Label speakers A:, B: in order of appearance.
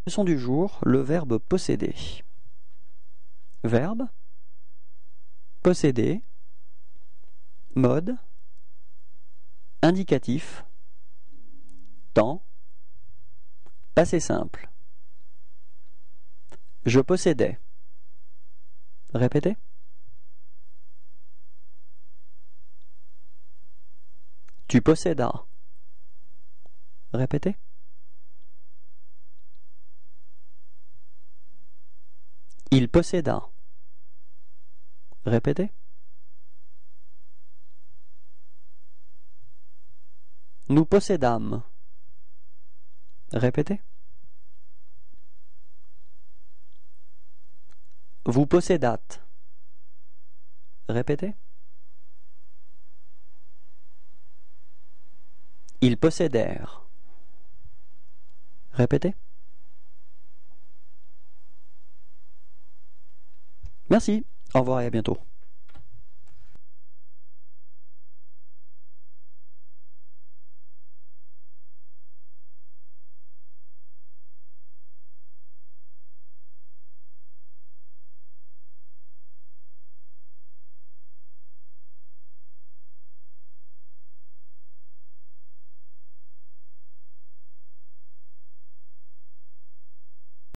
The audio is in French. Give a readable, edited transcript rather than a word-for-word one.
A: Leçon du jour, le verbe posséder. Verbe, posséder, mode, indicatif, temps, passé simple. Je possédais. Répétez. Tu possédas. Répétez. Il posséda. Répétez. Nous possédâmes. Répétez. Vous possédâtes. Répétez. Ils possédèrent. Répétez. Merci, au revoir et à bientôt.